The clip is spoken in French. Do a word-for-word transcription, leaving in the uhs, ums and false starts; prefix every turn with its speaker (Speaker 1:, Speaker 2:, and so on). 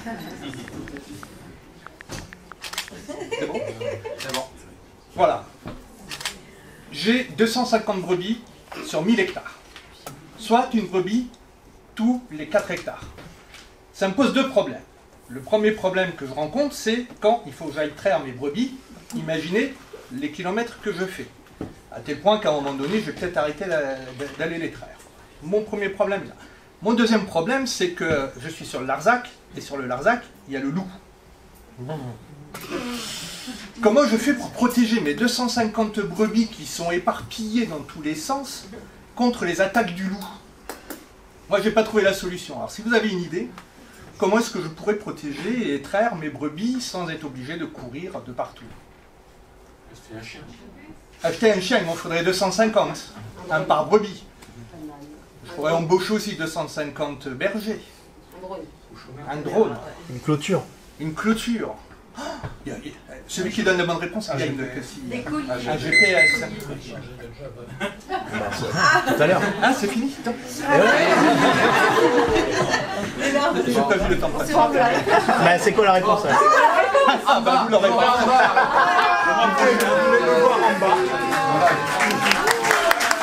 Speaker 1: C'est bon? C'est bon. Voilà. J'ai deux cent cinquante brebis sur mille hectares. Soit une brebis tous les quatre hectares. Ça me pose deux problèmes. Le premier problème que je rencontre, c'est quand il faut que j'aille traire mes brebis, imaginez les kilomètres que je fais. À tel point qu'à un moment donné, je vais peut-être arrêter d'aller les traire. Mon premier problème là. Mon deuxième problème, c'est que je suis sur le Larzac, et sur le Larzac, il y a le loup. Comment je fais pour protéger mes deux cent cinquante brebis qui sont éparpillées dans tous les sens contre les attaques du loup? Moi, je n'ai pas trouvé la solution. Alors, si vous avez une idée, comment est-ce que je pourrais protéger et traire mes brebis sans être obligé de courir de partout?
Speaker 2: Acheter un chien.
Speaker 1: Acheter un chien, il m'en faudrait deux cent cinquante. Un par brebis. Je pourrais embaucher aussi deux cent cinquante bergers. Un drone.
Speaker 3: Une clôture.
Speaker 1: Une clôture. Oh, il y a- il y a- celui qui donne la bonne réponse, il gagne le
Speaker 4: Des couilles.
Speaker 1: un G P S.
Speaker 3: Tout à l'heure.
Speaker 1: Ah, c'est fini? Attends. J'ai pas vu le temps passer.
Speaker 3: Bah, c'est quoi la réponse là?
Speaker 1: Ah, bah vous l'aurez pas.